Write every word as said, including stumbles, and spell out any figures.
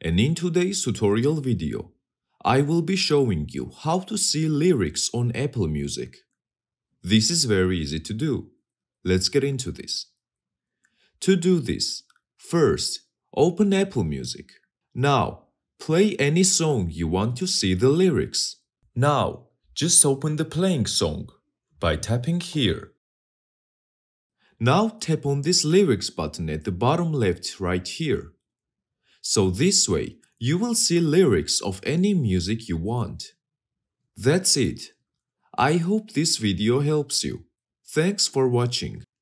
And in today's tutorial video, I will be showing you how to see lyrics on Apple Music. This is very easy to do. Let's get into this. To do this, first, open Apple Music. Now, play any song you want to see the lyrics. Now, just open the playing song by tapping here. Now tap on this lyrics button at the bottom left right here. So this way, you will see lyrics of any music you want. That's it. I hope this video helps you. Thanks for watching.